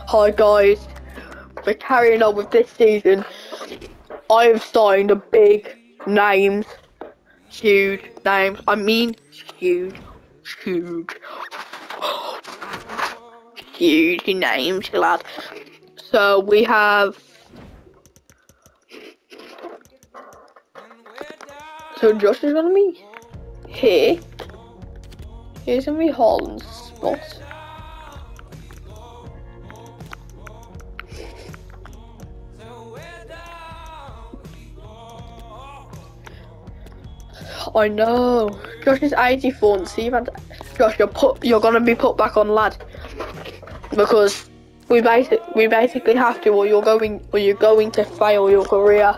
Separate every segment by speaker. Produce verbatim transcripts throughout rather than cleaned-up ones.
Speaker 1: Hi guys, we're carrying on with this season. I've signed a big names, huge names. I mean huge, huge, huge names, lad. So we have. So Josh is gonna be here. Here's gonna be Holland's spot. I know. Josh is eighty-four and Steve and Josh, you're put. You're gonna be put back on, lad, because we basic we basically have to, or you're going, or you're going to fail your career.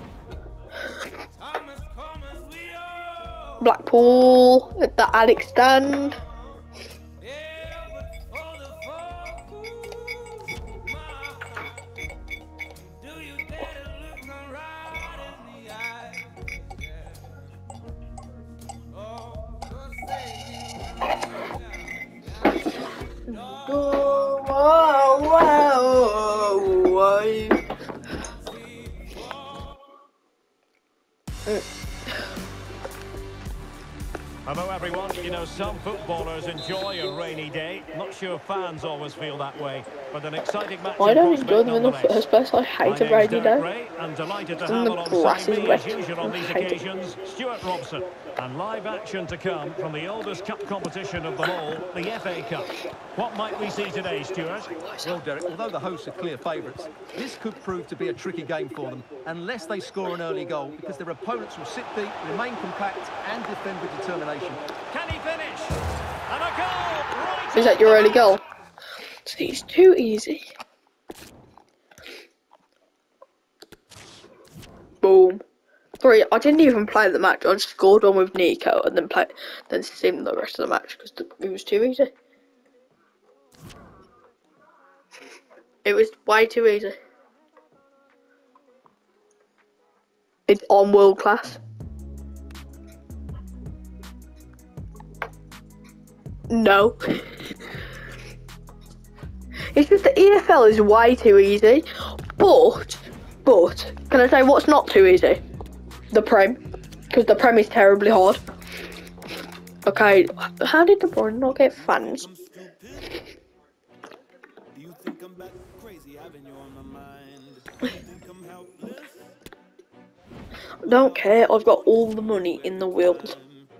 Speaker 1: Blackpool at the Alex stand. Oh, wow, wow, wow. Mm.
Speaker 2: Hello everyone, you know some footballers enjoy a rainy day. Not sure fans always feel that way, but an exciting match.
Speaker 1: I don't enjoy them in the first place. I hate a rainy day.
Speaker 2: And delighted to
Speaker 1: and
Speaker 2: have
Speaker 1: the grass is wet.
Speaker 2: on these occasions, Stuart Robson. And live action to come from the oldest cup competition of them all, the F A Cup. What might we see today, Stuart?
Speaker 3: Well, Derek, although the hosts are clear favourites, this could prove to be a tricky game for them, unless they score an early goal, because their opponents will sit deep, remain compact and defend with determination.
Speaker 2: Can he finish? And a goal! Right,
Speaker 1: is that your early goal? It's too easy. Boom. Sorry, I didn't even play the match. I just scored one with Nico and then play, then sim the rest of the match because it was too easy. It was way too easy. It's on world class. No. It's just the E F L is way too easy. But, but, can I say what's not too easy? The Prem. Because the Prem is terribly hard. Okay, how did De Bruyne not get fans? I don't care, I've got all the money in the world.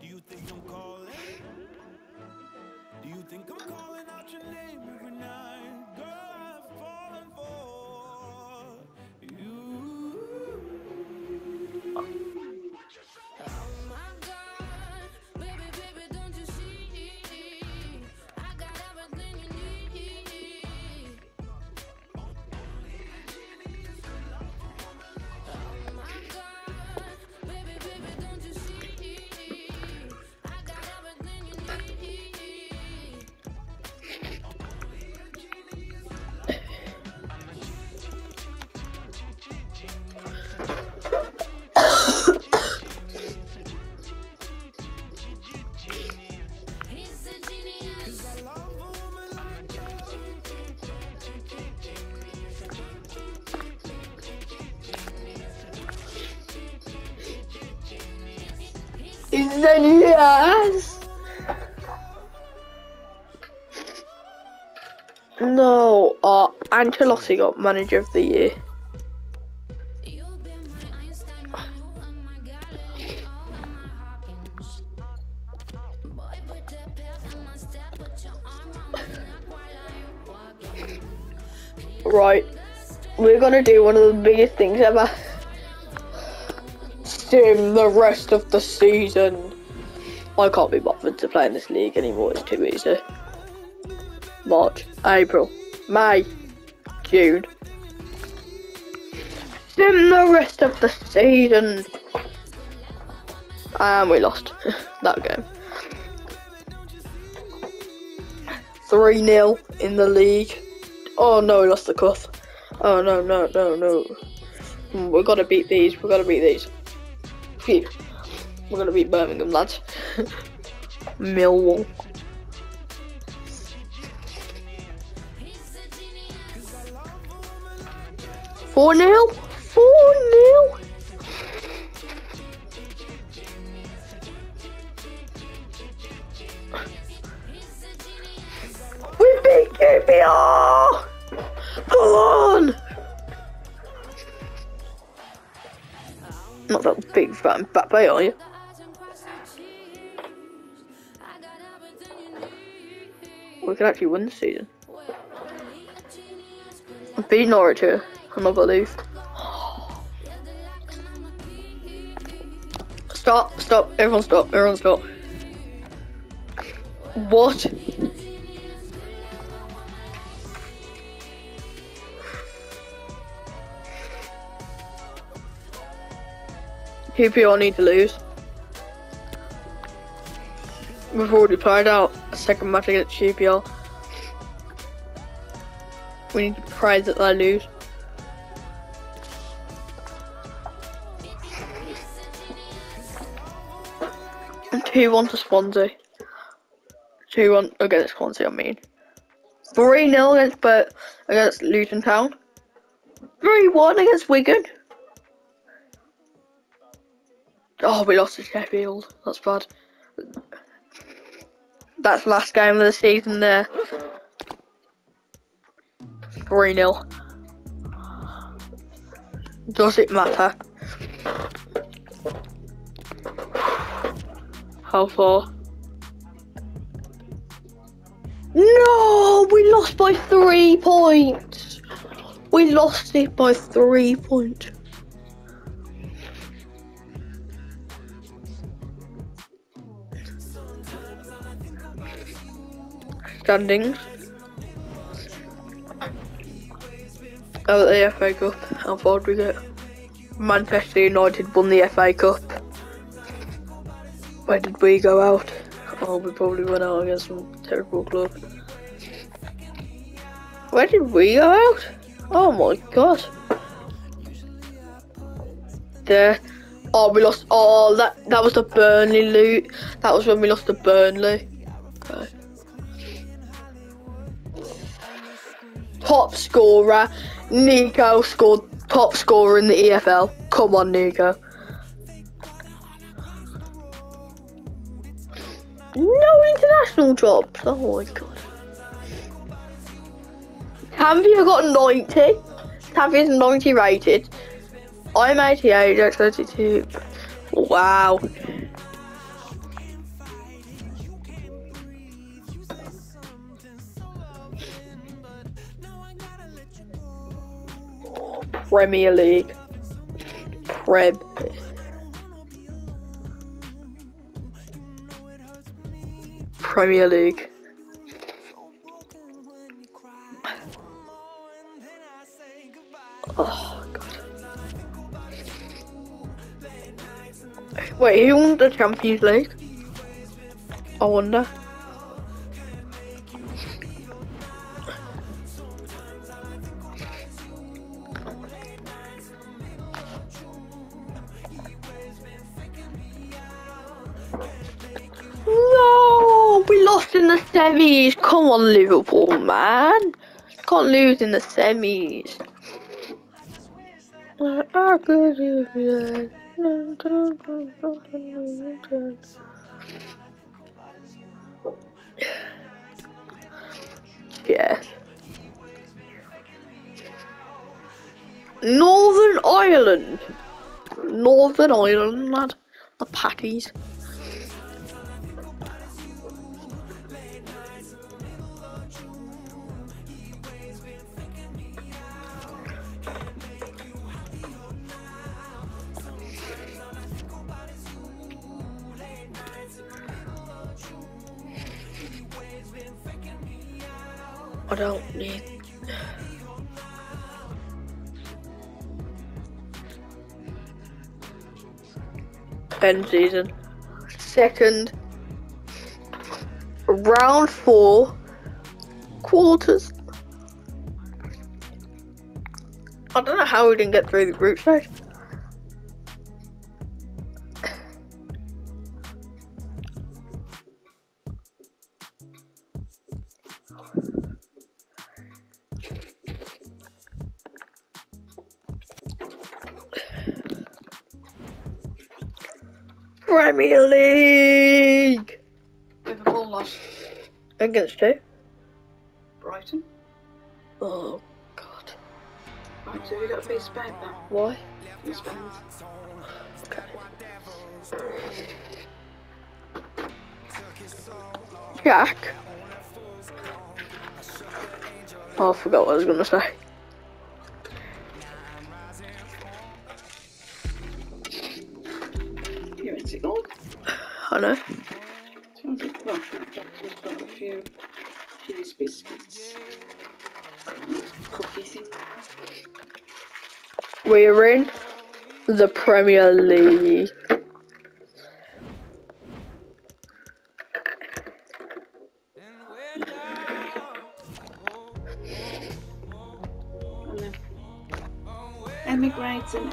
Speaker 1: Then yes. No, uh, Ancelotti got manager of the year. Right, we're gonna do one of the biggest things ever. Sim the rest of the season. I can't be bothered to play in this league anymore, it's too easy. March, April, May, June. Sim the rest of the season. And we lost that game. three nil in the league. Oh no, we lost the cup. Oh no, no, no, no. We've got to beat these, we've got to beat these. Phew. We're going to beat Birmingham, lads. Millwall. four nil? four nil? We beat Q P R! Come on! Not that big fan Mbappe, are you? We could actually win this season. Beat Norwich here, I'm not believe. Stop, stop, everyone stop, everyone stop. What? Q P R need to lose. We've already played out a second match against Q P R. We need to pray that they lose. two one to Swansea. two one against Swansea, I mean. three nil against, but against Luton Town. three one against Wigan. Oh, we lost to Sheffield. That's bad. That's the last game of the season there. three nil. Does it matter? How far? No! We lost by three points! We lost it by three points. Standings. Oh, the F A Cup. How far did we get? Manchester United won the F A Cup. Where did we go out? Oh, we probably went out against some terrible club. Where did we go out? Oh my god. There. Oh, we lost. Oh, that that was the Burnley loot. That was when we lost to Burnley. Okay. Top scorer, Nico scored top scorer in the E F L. Come on, Nico. No international jobs. Oh my god. Tampia got ninety. Tampia's ninety rated. I'm eighty-eight, that's thirty-two. Wow. Premier League. Prem. Premier League. Oh god. Wait, who won the Champions League? I wonder. No, we lost in the semis. Come on, Liverpool, man. Can't lose in the semis. How good is it? Yes. Northern Ireland. Northern Ireland, lad. The patties. I don't need. End season. Second. Round four. Quarters. I don't know how we didn't get through the group stage. Premier League!
Speaker 4: Liverpool lost.
Speaker 1: Against who?
Speaker 4: Brighton.
Speaker 1: Oh, God.
Speaker 4: Right, so we got to be Spain now.
Speaker 1: Why?
Speaker 4: It's Spain.
Speaker 1: Okay. Jack. Oh, I forgot what I was going to say.
Speaker 4: You're in it all.
Speaker 1: I know.
Speaker 4: Sounds like, well, Jack's got a few, few biscuits. Cookie thing.
Speaker 1: We're in the Premier League.
Speaker 4: And then emigrates and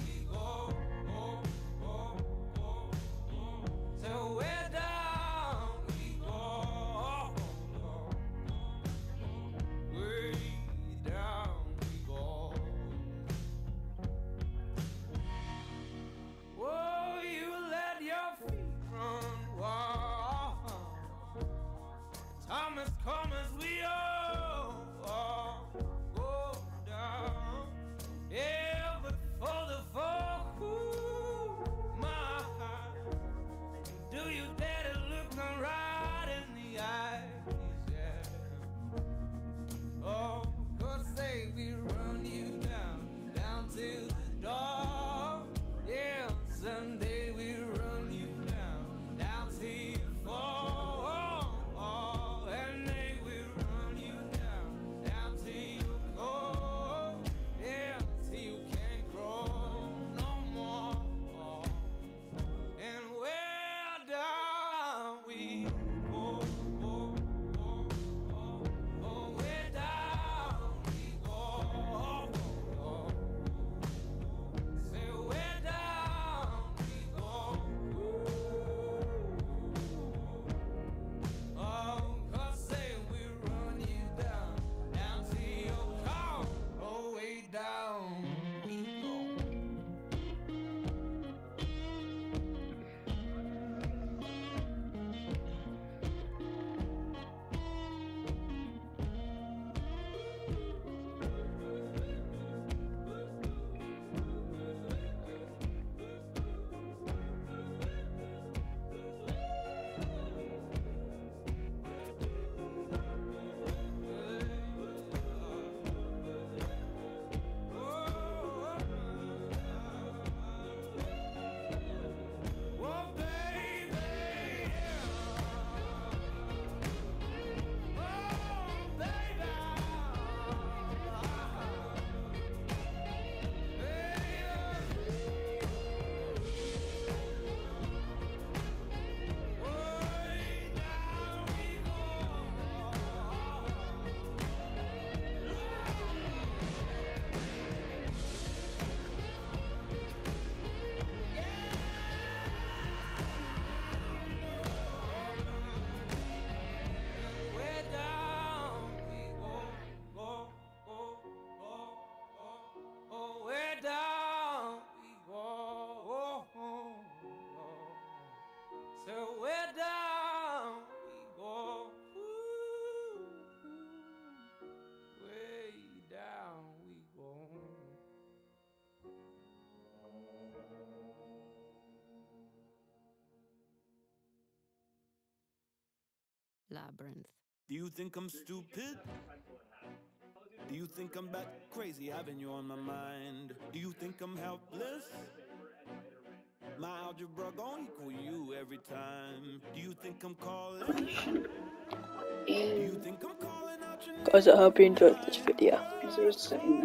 Speaker 5: Labyrinth.
Speaker 6: Do you think I'm stupid? Do you think I'm bat crazy having you on my mind? Do you think I'm helpless? My algebra gon' equal you every time. Do you think I'm calling? Do you think I'm calling out your name?
Speaker 1: Guys, I hope you enjoyed this video.
Speaker 4: Is there a setting